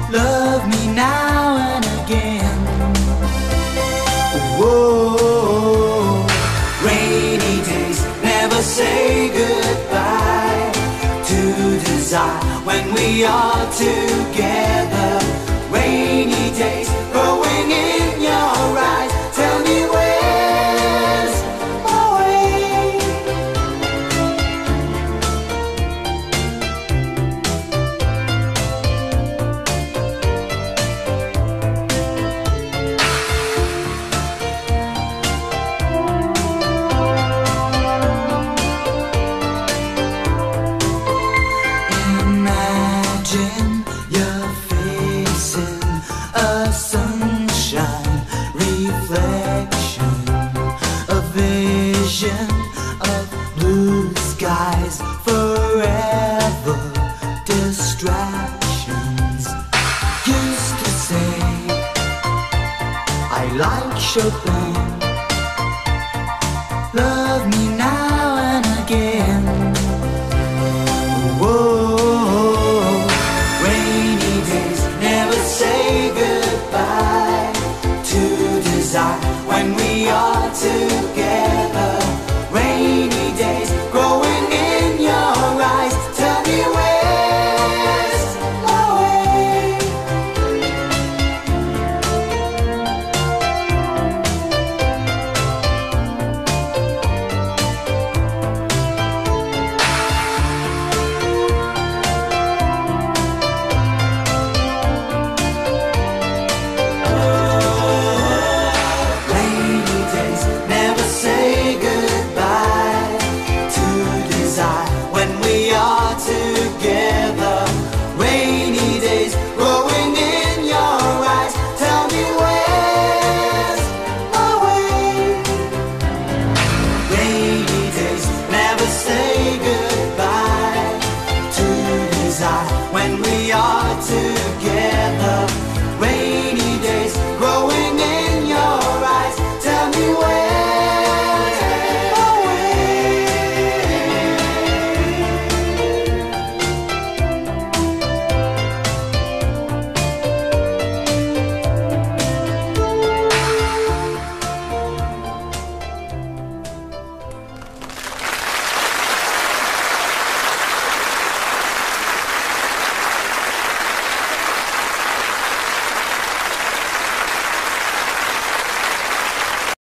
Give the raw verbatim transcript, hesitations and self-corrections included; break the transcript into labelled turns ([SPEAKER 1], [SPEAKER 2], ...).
[SPEAKER 1] love me now and again. Whoa, rainy days never say goodbye to desire when we are together. Rainy days growing in your eyes, tell me where's my way. Imagine you're facing a sunshine reflection, a vision of blue skies forever, distractions. Used to say I like Chopin,